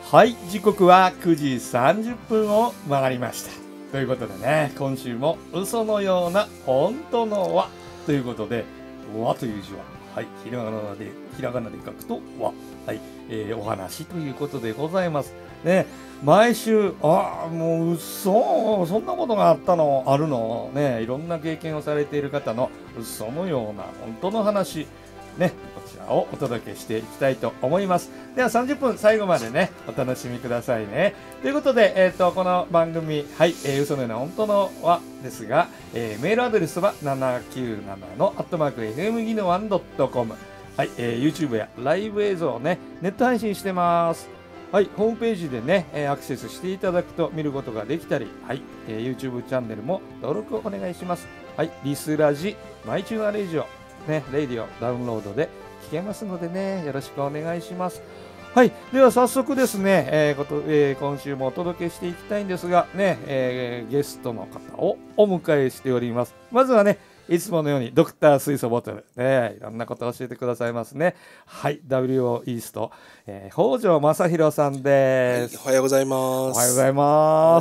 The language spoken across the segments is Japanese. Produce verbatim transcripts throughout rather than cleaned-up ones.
はい、時刻はくじさんじゅっぷんを回りました。ということでね、今週も嘘のような本当の和ということで、和という字は、はい、ひらがなで、ひらがなで書くと和、はい、えー、お話ということでございます。ね、毎週、ああ、もう嘘、そんなことがあったの、あるの、ね、いろんな経験をされている方の嘘のような本当の話、ね、こちらをお届けしていきたいと思います。ではさんじゅっぷん最後までね、お楽しみくださいね。ということで、えっと、この番組、はい、えー、嘘のような本当のはですが、えー、メールアドレスはななきゅうななのアットマーク エフエム ギノワンドットコム。はい、えー、YouTube やライブ映像をね、ネット配信してます。はい、ホームページでね、えー、アクセスしていただくと見ることができたり、はい、えー、YouTube チャンネルも登録お願いします。はい、リスラジ、マイチューナレジオ、ね、レディオダウンロードで聞けますのでね、よろしくお願いします。はい、では早速ですね、えーことえー、今週もお届けしていきたいんですが、ね、えー、ゲストの方をお迎えしております。まずはね、いつものようにドクター水素ボトル、ね、いろんなことを教えてくださいますね。はい、ダブリューオー イースト、えー、北条正弘さんです、 はい、おはようございます。 おはようございます。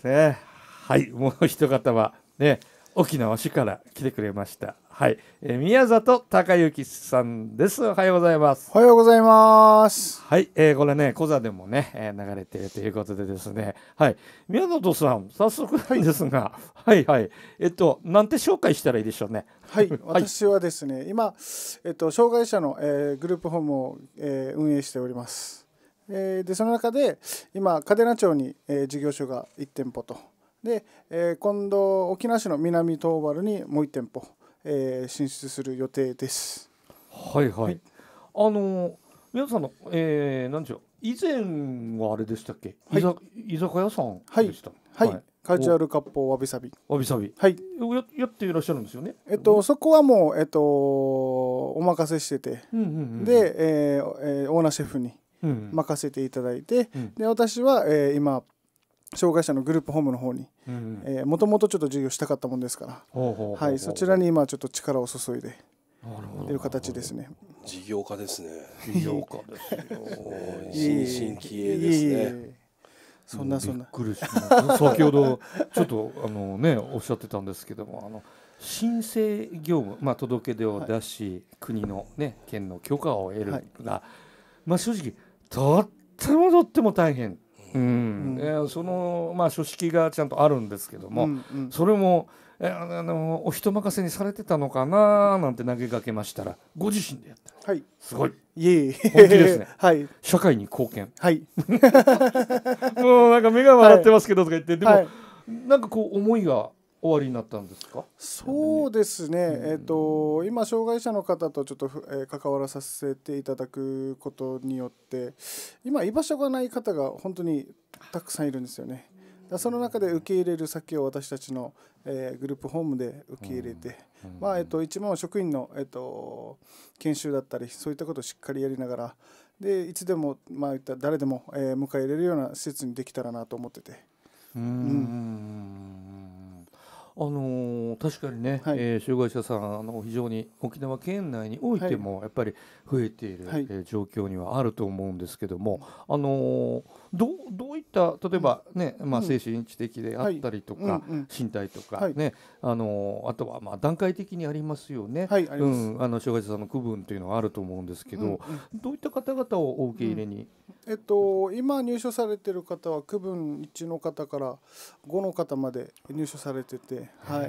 はい、ね、はい、もう一方はね、沖縄市から来てくれました。はい、えー、宮里隆之さんです。おはようございます。 おはようございます。 はい、えー、これね、コザでもね、えー、流れているということでですね。はい、宮里さん、早速なんですが、はい、はい、はい、えっと、なんて紹介したらいいでしょうね。 はい、私はですね、今、えっと、障害者の、えー、グループホームを、えー、運営しております。えー、で、その中で、今、嘉手納町に、えー、事業所がいち店舗と。で、えー、今度沖縄市の南東原にもういち店舗、えー、進出する予定です。 はいはい、はい、あの皆さんの、えー、なんでしょう、以前はあれでしたっけ、はい、居酒屋さんでした。 はい、はい、カジュアル割烹わびさび、 わびさび、 はい、 や, やっていらっしゃるんですよね。 えっと、そこはもう、えっと、お任せしてて、うんうんうん、で、えーえー、オーナーシェフに任せていただいて、うん、で私は、えー、今障害者のグループホームの方にもともとちょっと授業したかったもんですから、はい、そちらに今ちょっと力を注いでいる形ですね。 事業家ですね。 事業家ですよ。 新進気鋭ですね。 そんなそんな。 びっくりしました。先ほどちょっとあのねおっしゃってたんですけども、あの申請業務、まあ届け出を出し、はい、国のね県の許可を得るが、はい、まあ正直とってもとっても大変。うんうん、えー、そのまあ書式がちゃんとあるんですけども、うんうん、それも、えー、あのお人任せにされてたのかななんて投げかけましたら、ご自身でやった。 はい、 すごい。 いえいえ、 本気ですね。 はい、 社会に貢献。 はい。 もうなんか目が笑ってますけどとか言って、はい、でも、 はい、 なんかこう思いが終わりになったんですか。 そうですね、えー、と今障害者の方とちょっと、えー、関わらさせていただくことによって今居場所がない方が本当にたくさんいるんですよね。だその中で受け入れる先を私たちの、えー、グループホームで受け入れて、まあえー、と一番は職員の、えー、と研修だったりそういったことをしっかりやりながらでいつでも、まあ、いった誰でも、えー、迎え入れるような施設にできたらなと思ってて。 うーん、うんあのー、確かにね、はい、えー、障害者さんあの非常に沖縄県内においてもやっぱり増えている、はい、えー、状況にはあると思うんですけども、あのー、ど, どういった例えば、ね、うん、まあ、精神知的であったりとか、はい、うんうん、身体とか、はい、ね、あのー、あとはまあ段階的にありますよね、はい、うん、あの障害者さんの区分というのはあると思うんですけど、うんうん、どういった方々をお受け入れに、 うん、えっと、今入所されている方は区分いちの方からごの方まで入所されてて、はい、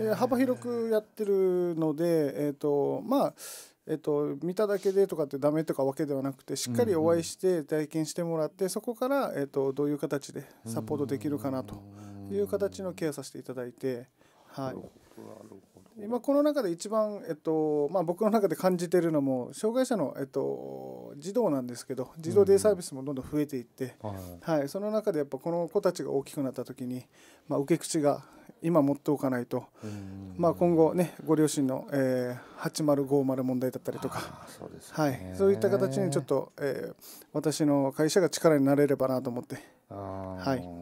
で幅広くやってるので、えーとまあえーと、見ただけでとかってダメとかわけではなくてしっかりお会いして体験してもらって、うんうん、そこから、えーと、どういう形でサポートできるかなという形のケアさせていただいて、はい、今この中で一番、えっとまあ、僕の中で感じているのも障害者の、えっと、児童なんですけど児童デイサービスもどんどん増えていって、うんはい、その中でやっぱこの子たちが大きくなった時に、まあ、受け口が今持っておかないと、うんまあ、今後ねご両親の、えー、はちまるごまる問題だったりとかそうですね、はい、そういった形にちょっと、えー、私の会社が力になれればなと思って。 あはい、な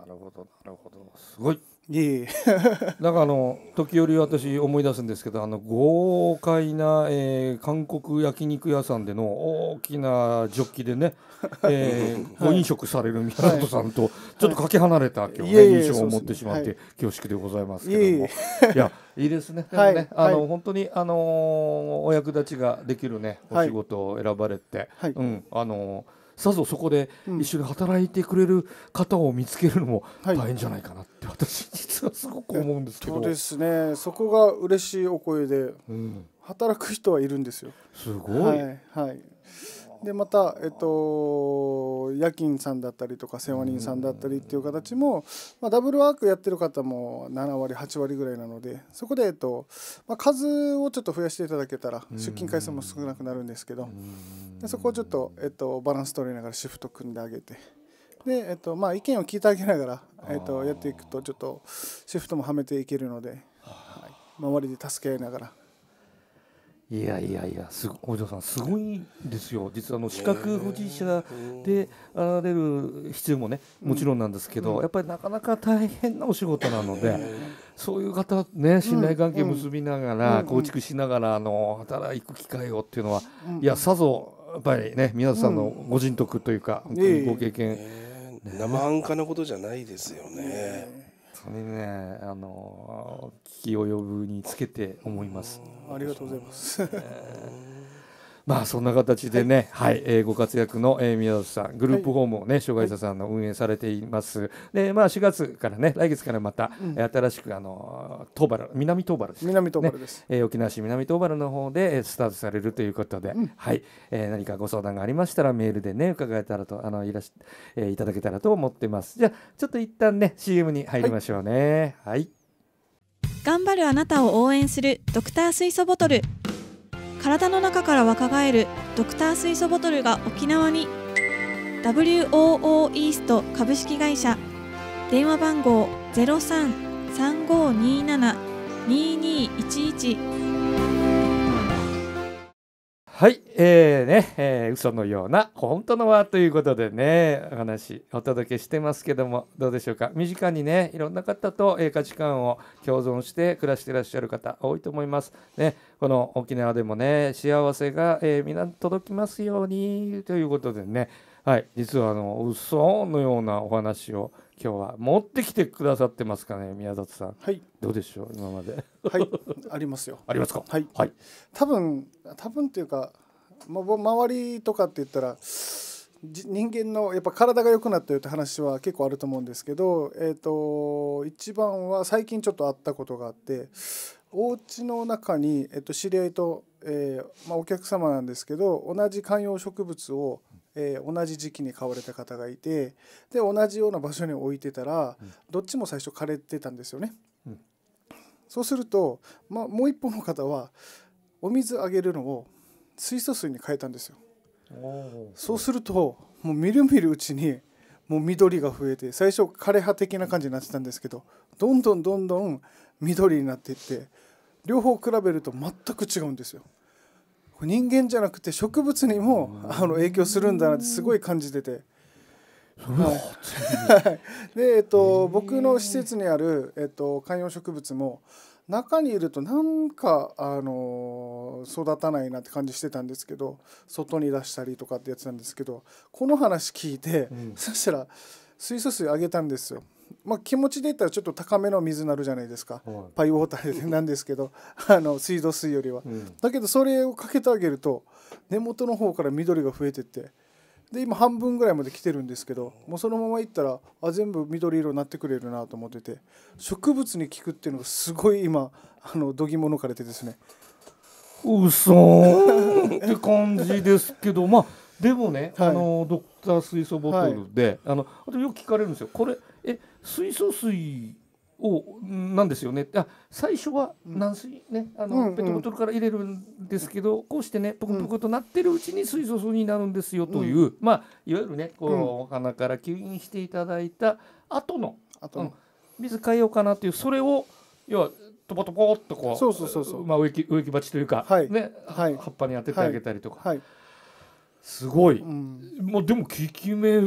なるほどなるほど、すごい。 いえいえなんかあの時折私思い出すんですけど、あの豪快な、えー韓国焼肉屋さんでの大きなジョッキでね、えーご飲食される宮里さんとちょっとかけ離れた今日ねいえいえ印象を持ってしまっそうですて恐縮でございますけども、 いえいいやいいですね。でもはいね、あのはい本当にあのーお役立ちができるねお仕事を選ばれて、 はいうんあのーさぞそこでうん一緒に働いてくれる方を見つけるのもはい大変じゃないかなって私実はすごく思うんですけど。 そうですね、そこが嬉しいお声で、 うん、 働く人はいるんですよ。 すごい、 はいはい。でまた、えっと、夜勤さんだったりとか世話人さんだったりっていう形も、まあ、ダブルワークやってる方もななわりはちわりぐらいなので、そこで、えっとまあ、数をちょっと増やしていただけたら出勤回数も少なくなるんですけど、でそこをちょっと、えっと、バランス取りながらシフト組んであげて、で、えっとまあ、意見を聞いてあげながら、えっと、やっていくとちょっとシフトもはめていけるので、はい、周りで助け合いながら。 いやいやいや、すごお嬢さんすごいですよ。実はあの視覚保持者であられる必要もねもちろんなんですけど、 うんやっぱりなかなか大変なお仕事なので、そういう方ね信頼関係結びながら、 うん構築しながらあの働く機会をっていうのは、 うんいやさぞやっぱりね皆さんのご人徳というか、本当にご経験、 ねえ生半可なことじゃないですよね。 本当にねあの聞き及ぶにつけて思います。 ありがとうございます。 まあそんな形でね、はい、えーご活躍の、えー宮里さん、グループホームをね、障害者さんの運営されています。で、まあしがつからね、来月からまた、 うんえー新しくあの東原、南東原ですね。 南東原です。 えー沖縄市南東原の方でえースタートされるということで、 うんはい、えー何かご相談がありましたらメールでね伺えたらとあのいらし、えーいただけたらと思ってます。じゃあちょっと一旦ね シーエム に入りましょうね。はい。はい、 頑張るあなたを応援するドクター水素ボトル。体の中から若返るドクター水素ボトルが沖縄に。 ダブリューオーオー イースト株式会社、電話番号 ゼロさん さんごになな ににいちいち。 はい、えーね、えー、嘘のような本当のはということでねお話お届けしてますけども、どうでしょうか。身近にねいろんな方と、えー、価値観を共存して暮らしていらっしゃる方多いと思いますね。この沖縄でもね幸せが、えー、皆届きますようにということでね、はい、実はあの嘘のようなお話を今日は持ってきてくださってますかね、宮里さん。 はいどうでしょう今まで。 はいありますよ。 ありますか。 はいはい。 多分多分っていうか、まあ、ぼ周りとかって言ったらじ人間のやっぱ体が良くなったよって話は結構あると思うんですけど、えー、と一番は最近ちょっとあったことがあって、お家の中に、えっと、知り合いと、えーまあ、お客様なんですけど同じ観葉植物を、えー同じ時期に買われた方がいて、で同じような場所に置いてたら、どっちも最初枯れてたんですよね。 うんそうすると、まあ、もう一方の方はお水あげるのを水素水に変えたんですよ。そうするともうみるみるうちにもう緑が増えて、最初枯れ葉的な感じになってたんですけど、どんどんどんどん緑になっていって、両方比べると全く違うんですよ。人間じゃなくて植物にもあの影響するんだなってすごい感じてて、はいでえっと、僕の施設にある、えっと、観葉植物も中にいるとなんか、あの育たないなって感じしてたんですけど、外に出したりとかってやつなんですけど、この話聞いて、うん、そしたら水素水あげたんですよ。まあ、気持ちで言ったらちょっと高めの水になるじゃないですか、はい、パイウォーターなんですけどあの水道水よりは、うん、だけどそれをかけてあげると根元の方から緑が増えてって、で今半分ぐらいまで来てるんですけど、もうそのままいったらあ全部緑色になってくれるなと思ってて、植物に効くっていうのがすごい今あの度肝抜かれてですね。 うそーって感じですけどまあでもね、はい、あのドクター水素ボトルで、はい、あのあとよく聞かれるんですよ。これえ水素水をなんですよね。あ最初は軟水ね、あの、うんうん、ペットボトルから入れるんですけど、こうしてねプクプクとなってるうちに水素水になるんですよという、うん、まあいわゆるねこう、うん、お花から吸引していただいた後の、後の、うん、水変えようかなっていう、それを要はトポトポっとこう、 そうそうそうそう、 まあ植木植木鉢というか、はい、ね、はい、葉っぱに当ててあげたりとか、はいはい、すごい、うん、もうでも効き目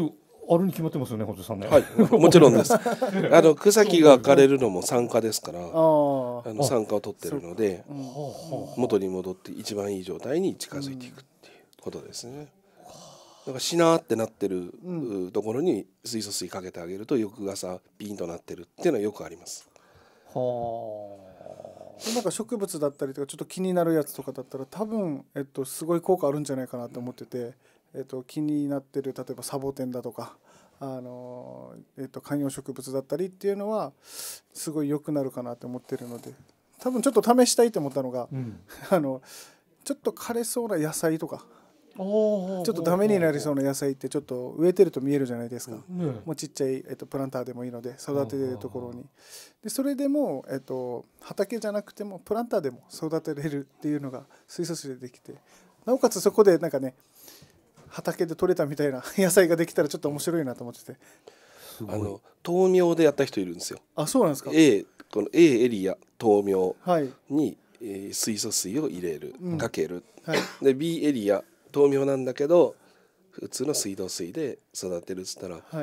あるに決まってますよね、本さんね。 はい、もちろんです。あの草木が枯れるのも酸化ですから、あああの酸化を取ってるので、 うん元に戻って一番いい状態に近づいていくっていうことですね。だからしなーってなってる、 うんところに水素水かけてあげると翌朝ピンとなってるっていうのはよくあります。 はなんか植物だったりとかちょっと気になるやつとかだったら多分、えっと、すごい効果あるんじゃないかなと思ってて、えっと、気になってる例えばサボテンだとか、あの、えっと、観葉植物だったりっていうのはすごい良くなるかなと思ってるので、多分ちょっと試したいと思ったのが、 あ、うん、 あのちょっと枯れそうな野菜とかおーちょっとダメになりそうな野菜ってちょっと植えてると見えるじゃないですか。 ね、 もうちっちゃい、えっと、プランターでもいいので育てれるところにでそれでも、えっと、畑じゃなくてもプランターでも育てれるっていうのが水素水でできて、なおかつそこでなんかね畑で採れたみたいな野菜ができたらちょっと面白いなと思ってて。 すごい。 あの豆苗でやった人いるんですよ。 あ、そうなんですか。 A この A エリア豆苗はい、 に、えー水素水を入れる、 うんかける、 はい、 で B エリア豆苗なんだけど普通の水道水で育てるっつったら、 はい、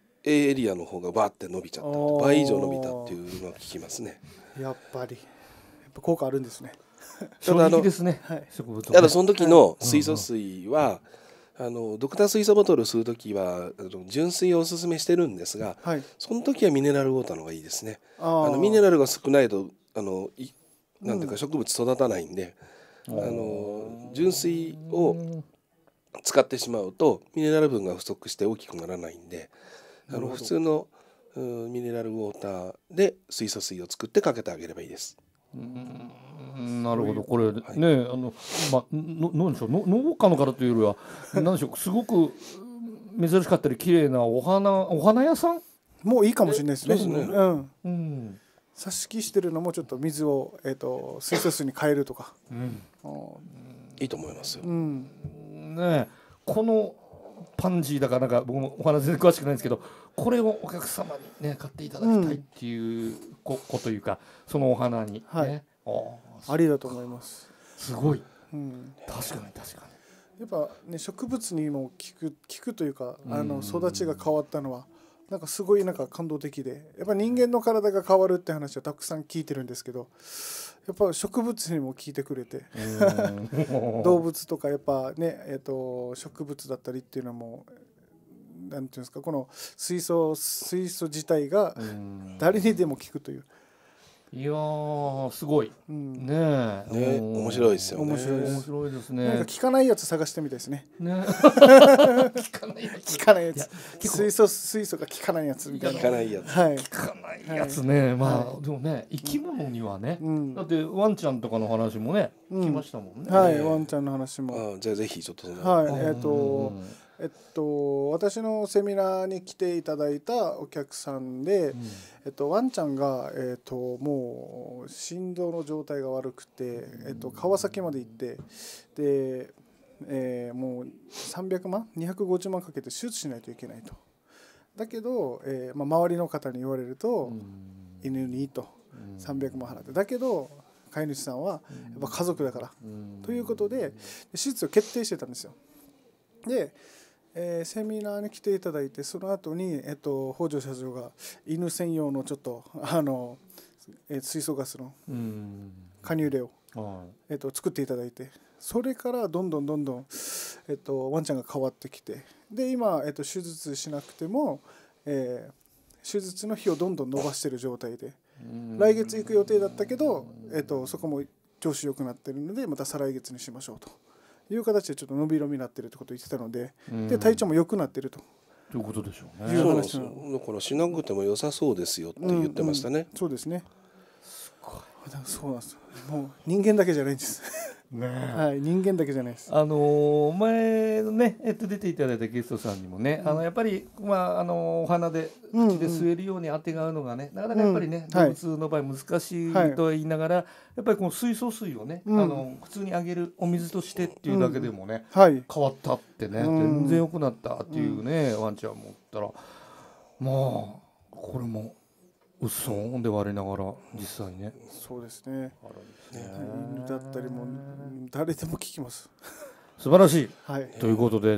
A エリアの方がバーって伸びちゃったっておー倍以上伸びたっていうのを聞きますね。 やっぱりやっぱ効果あるんですね。 衝撃ですね。 はい、 植物はねただその時の水素水は、あのドクター水素ボトル吸う時はあの純水をおすすめしてるんですが、 はい、 その時はミネラルウォーターの方がいいですね。 ああのミネルラルが少ないとあのいなんていううんか植物育たないんで、 ああの純水を使ってしまうとミネラル分が不足して大きくならないんで、あのなるほど普通のうんミネラルウォーターで水素水を作ってかけてあげればいいです。 うんなるほど、これいね、あのまあのなんでしょう、の農家の方というよりはなんでしょう、すごく珍しかったり綺麗なお花お花屋さん、 もういいかもしれないですね。 そうですねうんうん挿し木してるのもちょっと水を、えー、と水素水に変えるとか、 うんいいと思いますよ。 うん、 ね、このパンジーだからなんか僕もお話全然詳しくないんですけど、これをお客様にね買っていただきたいっていうここというか、そのお花にね、 はいあーありだと思います。 すごい、 うん、 確かに確かやっぱね植物にも効く効くというか、あのうん育ちが変わったのはなんかすごいなんか感動的で、やっぱ人間の体が変わるって話はたくさん聞いてるんですけど、やっぱ植物にも聞いてくれて、 に動物とかやっぱね、えー、と植物だったりっていうのもなんていうんですか、この水素水素自体がうん誰にでも効くという、 いやーすごいうん、 ねえ、 ねうん面白いですよね。 面白いです面白いですね。 なんか効かないやつ探してみたいですね。 ね聞かないやつ効かないやいやつ、 結構水素水素が効かないやつみたいな。 聞かないやつ。 はい。 聞かないやつね、まあ、 はでもね生き物にはね、 うんだってワンちゃんとかの話もね、 うん聞きましたもんね。 はい、 ねワンちゃんの話も。 あじゃあぜひちょっとその、 はい、 うんえっ、と、えっと、私のセミナーに来ていただいたお客さんで、 うんえっと、ワンちゃんが、えっと、もう心臓の状態が悪くて、えっと、川崎まで行ってで、えーもうさんびゃくまんにひゃくごじゅうまんかけて手術しないといけないと。だけど、えーまあ、周りの方に言われると、 うん犬にいいとさんびゃくまん払って、だけど飼い主さんはやっぱ家族だから、 うんということで手術を決定してたんですよ。で、えーセミナーに来ていただいて、その後に、えっと、北条社長が犬専用のちょっとあの、えー水素ガスのうんカニューレを、 はえっと、作っていただいて、それからどんどんどんどん、えっと、ワンちゃんが変わってきて、で今、えっと、手術しなくても、えー手術の日をどんどん伸ばしている状態で、 い来月行く予定だったけど、えっと、そこも調子良くなってるのでまた再来月にしましょうという形でちょっと伸び伸びになってるってことを言ってたので、で体調も良くなってるとということでしょういね。 そうなんですう話なよ。だからしなくても良さそうですよって言ってましたね。 そうですね。そうなんです。もう人間だけじゃないんです。 ねはい、人間だけじゃないです。 あのー前のね、えっと、出ていただいたゲストさんにもね、あのやっぱり、まああのーお花でうんうん口で吸えるように当てがうのがね、なかなかやっぱりね、 うんはい動物の場合難しいはいとは言いながら、やっぱりこの水素水をね、 うんあの普通にあげるお水としてっていうだけでもね、 はい。 変わったってね、 うん全然良くなったっていうね、ワンちゃんもったら、まあこれも嘘ではありながら実際ねそうですね。 あるんですね。 犬だったりも誰でも聞きます。 素晴らしいはい。 ということで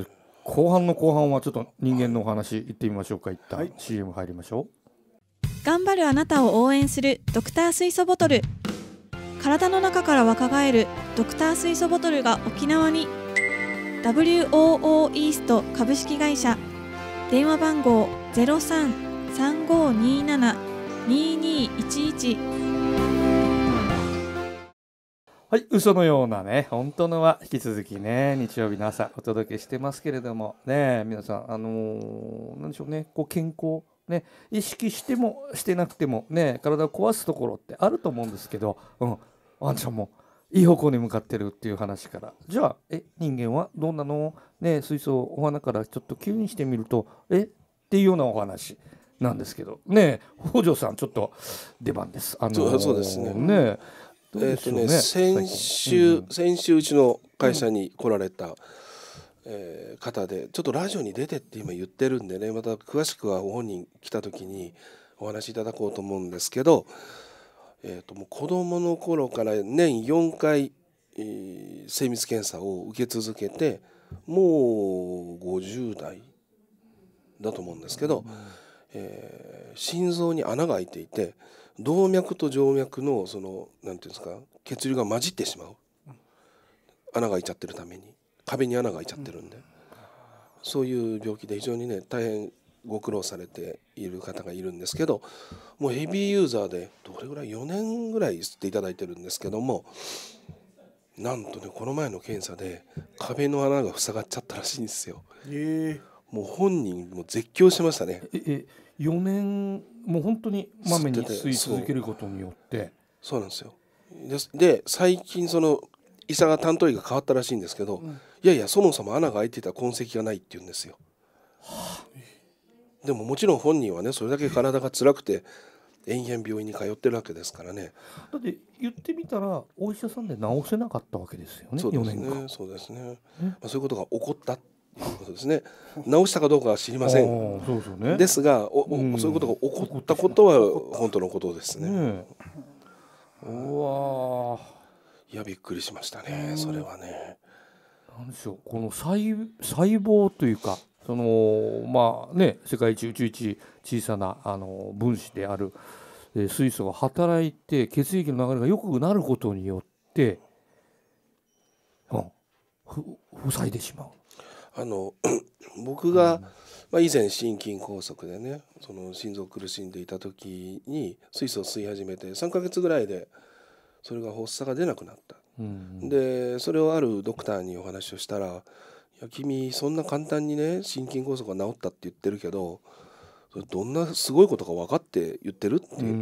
後半の後半はちょっと人間のお話いってみましょうか。一旦、 はい、 シーエム 入りましょう。頑張るあなたを応援するドクター水素ボトル。体の中から若返るドクター水素ボトルが沖縄に。 ダブリューオーオー イースト株式会社。電話番号 ゼロさん さんごになな ににいちいち。 はい、嘘のようなね本当のは引き続きね日曜日の朝お届けしてますけれどもね、皆さんあのー、なんでしょうね、こう健康ね意識してもしてなくてもね体を壊すところってあると思うんですけど、うん、あんちゃんもいい方向に向かってるっていう話から、じゃあえ人間はどんなのね、水素をお花からちょっと急にしてみるとえっていうようなお話なんですけどね、北条さんちょっと出番です。あのー、 そうですね。 ねえーとね、先週、うん、先週うちの会社に来られた、うんえー、方でちょっとラジオに出てって今言ってるんでね、また詳しくはご本人来た時にお話しいただこうと思うんですけど、えーともう子どもの頃から年よんかい、えー、精密検査を受け続けてもうごじゅうだいだと思うんですけど、うんえー、心臓に穴が開いていて動脈と静脈のそのなんていうんですか血流が混じってしまう、穴が開いちゃってるために壁に穴が開いちゃってるんで、そういう病気で非常にね大変ご苦労されている方がいるんですけど、もうヘビーユーザーでどれぐらいよねんぐらい吸っていただいてるんですけども、なんとねこの前の検査で壁の穴が塞がっちゃったらしいんですよ。 えー、 もう本人も絶叫しましたね。 ええよねんもう本当にまめに吸い続けることによってそうなんですよ。で最近その医者が担当医が変わったらしいんですけど、うん、いやいやそもそも穴が開いてた痕跡がないって言うんですよ。はあ、でももちろん本人はねそれだけ体が辛くて延々病院に通ってるわけですからね。 だって言ってみたらお医者さんで治せなかったわけですよね。 そうですね。 よねんかんそうですね。まあ、そういうことが起こったということですね。治したかどうかは知りません。 そうそうね、 ですがお、うん、そういうことが起こったことは本当のことですね。ねうわいやびっくりしましたね。それはね。 なんでしょう、この 細, 細胞というかそのまあね世界一宇宙一小さなあの分子である、えー、水素が働いて血液の流れが良くなることによって、うん、ふ塞いでしまう。 あの僕が、うんまあ、以前心筋梗塞でねその心臓苦しんでいた時に水素を吸い始めてさんかげつぐらいでそれが発作が出なくなった、うん、でそれをあるドクターにお話をしたら、いや君そんな簡単にね心筋梗塞が治ったって言ってるけどそれどんなすごいことか分かって言ってるって言って、うん、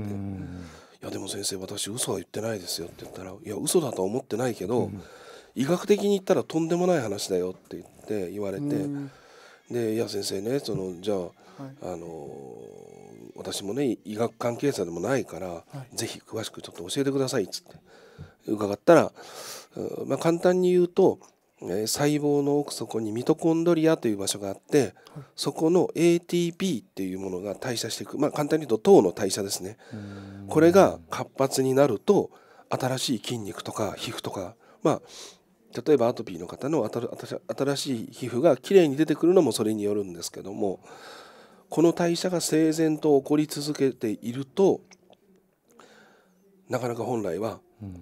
いやでも先生私嘘は言ってないですよって言ったら、いや嘘だとは思ってないけど、うん、医学的に言ったらとんでもない話だよって言って言われて、うん、でいや先生ねそのじゃあ、はい、あの私もね医学関係者でもないから、はい、ぜひ詳しくちょっと教えてくださいっつって伺ったら、まあ、簡単に言うと、えー、細胞の奥底にミトコンドリアという場所があって、はい、そこの エーティーピー っていうものが代謝していく、まあ、簡単に言うと糖の代謝ですね。これが活発になると新しい筋肉とか皮膚とか、まあ例えばアトピーの方の新しい皮膚がきれいに出てくるのもそれによるんですけども、この代謝が整然と起こり続けているとなかなか本来は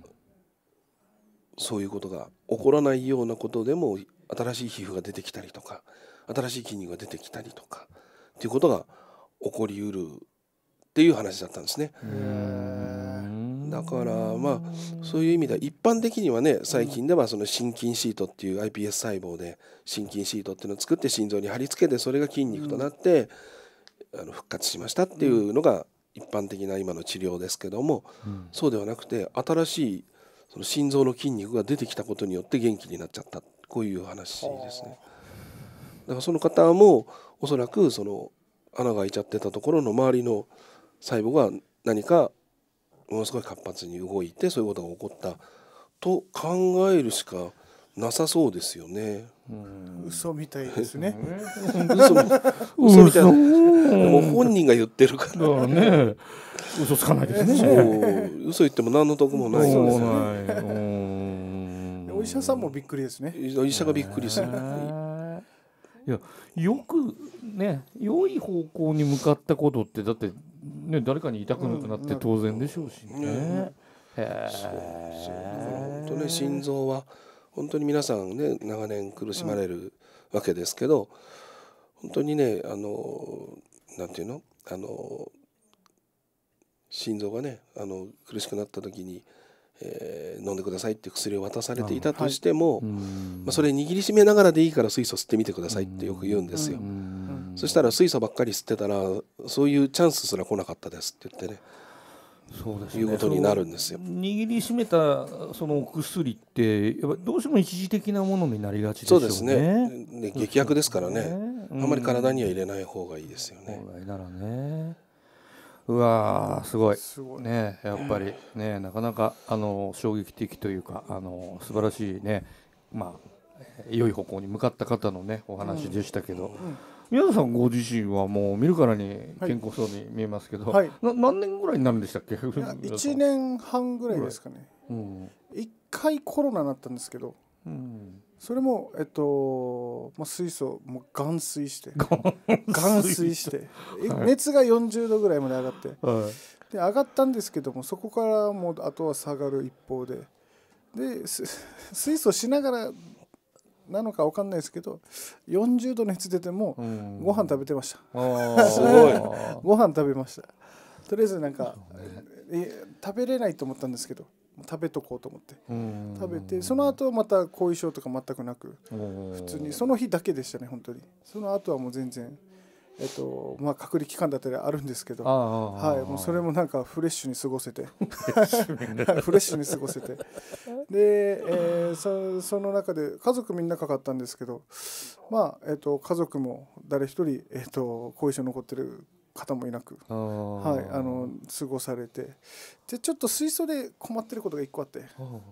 そういうことが起こらないようなことでも新しい皮膚が出てきたりとか新しい筋肉が出てきたりとかっていうことが起こりうるっていう話だったんですね。だからまあそういう意味では一般的にはね最近ではその心筋シートっていう アイピーエス 細胞で心筋シートっていうのを作って心臓に貼り付けてそれが筋肉となってあの復活しましたっていうのが一般的な今の治療ですけども、そうではなくて新しいその心臓の筋肉が出てきたことによって元気になっちゃったこういう話ですね。だからその方もおそらくその穴が開いちゃってたところの周りの細胞が何かものすごい活発に動いてそういうことが起こったと考えるしかなさそうですよね。 うん、嘘みたいですね。 嘘, 嘘みたいな。もう本人が言ってるから。 だね。嘘つかないですね。 そう嘘言っても何の得もない。 そうですね。お医者さんもびっくりですね。 医者がびっくりする。 いいやよくね良い方向に向かったことってだってね誰かに痛くなって当然でしょうしね。うんうん、へえ。そうそう本当ね心臓は本当に皆さんね長年苦しまれるわけですけど、本当にねあのなんていうのあの心臓がねあの苦しくなった時に、えー、飲んでくださいって薬を渡されていたとしても、はい、まあ、それ握りしめながらでいいから水素吸ってみてくださいってよく言うんですよ。そしたら水素ばっかり吸ってたらそういうチャンスすら来なかったですって言ってね、 そうですね、 いうことになるんですよ。 握りしめたそのお薬ってやっぱどうしても一時的なものになりがちですよね。 そうですね。で劇薬ですからね、うん、あんまり体には入れない方がいいですよね。 本来ならね。うわーすごい、すごいね、やっぱりね、なかなかあの衝撃的というかあの素晴らしいね、まあ良い方向に向かった方のねお話でしたけど、うんうん、宮田さんご自身はもう見るからに健康そうに見えますけど、はい、な何年ぐらいになるんでしたっけ？ いちねんはんぐらいですかね。うん、いっかいコロナになったんですけど、うん、それもえっと、まあ、水素もう含水して含水して、はい、熱がよんじゅうどぐらいまで上がって、はい、で上がったんですけどもそこからもうあとは下がる一方でで水素しながらなのか分かんないですけどよんじゅうど熱出てもご飯食べてました。すごいご飯食べました。とりあえずなんか、え食べれないと思ったんですけど食べとこうと思って食べて、その後また後遺症とか全くなく普通にその日だけでしたね本当に。その後はもう全然えっとまあ隔離期間だったりあるんですけど、はい、もうそれもなんかフレッシュに過ごせてフレッシュに過ごせてで、えー、そ, その中で家族みんなかかったんですけど、まあえっと家族も誰一人えっと後遺症残ってる方もいなく、はい、あの過ごされて、でちょっと水素で困ってることが一個あって、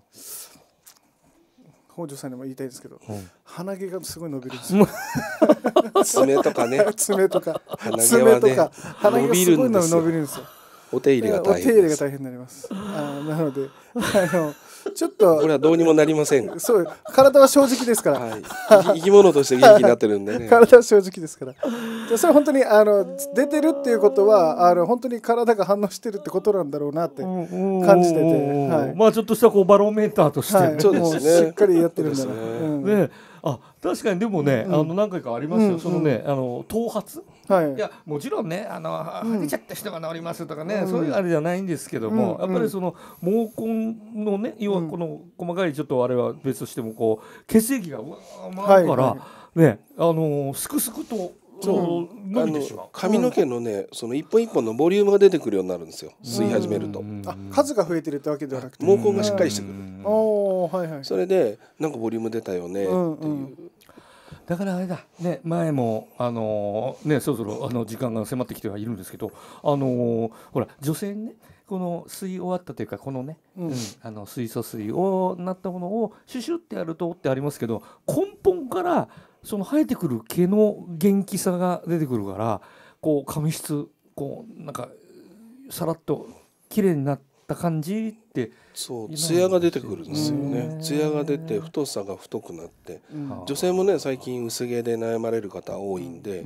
北条さんにも言いたいですけど、鼻毛がすごい伸びるんですよ。 爪とかね、 爪とか鼻毛はね、鼻毛がすごい伸びるんですよ。 お手入れが大変です。 お手入れが大変になります。あなのであのちょっとこれはどうにもなりません。 そう、体は正直ですから、はい、 生き物として元気になってるんでね。 体は正直ですから。それ本当にあの出てるっていうことはあの本当に体が反応してるってことなんだろうなって感じてて、はい、 まあちょっとしたこうバロメーターとして、はい、 そうですね、 しっかりやってるんだな。ねうんね、あ確かにでもね、うん、あの何回かありますよ、うん、そのねあの頭髪、はい、いやもちろんねあのはげちゃった人が治りますとかね、うん、そういうあれじゃないんですけども、うん、やっぱりその毛根のね要はこの細かいちょっとあれは別としてもこう血液がうわー回るから、はいはい、ねあのすくすくとそう伸びてしまう。 髪の毛のねその一本一本のボリュームが出てくるようになるんですよ、吸い始めると。 あ数が増えてるってわけではなくて毛根がしっかりしてくる。 おはいはい、 それでなんかボリューム出たよねっていう、うんうん、 だからあれだね前もあのー、ねそろそろあの時間が迫ってきてはいるんですけど、あのー、ほら女性にねこの吸い終わったというかこのね、うんうん、あの水素水をなったものをシュシュってやるとってありますけど、根本からその生えてくる毛の元気さが出てくるからこう髪質こうなんかさらっと綺麗になった感じってそうツヤが出てくるんですよね。ツヤが出て太さが太くなって、うん、女性もね最近薄毛で悩まれる方多いんで、うん、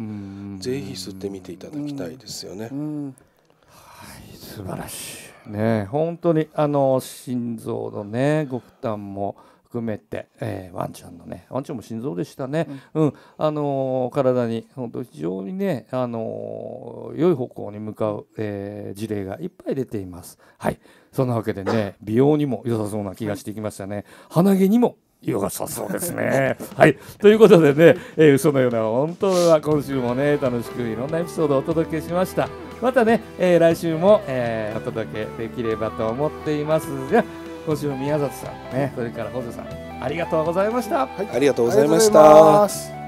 ぜひ吸ってみていただきたいですよね。うんうん、 はい素晴らしいね本当にあの心臓のねご負担も含めて、えー、ワンちゃんのねワンちゃんも心臓でしたね、うんうん、あのー、体に本当非常にね、あのー、良い方向に向かう、えー、事例がいっぱい出ています。はいそんなわけでね美容にも良さそうな気がしてきましたね。鼻毛にも良さそうですね。はいということでね、えー、嘘のような本当は今週もね楽しくいろんなエピソードをお届けしました。またね、えー、来週も、えー、お届けできればと思っていますが今週も宮里さんねそれから北条さんありがとうございました。 はい、ありがとうございました。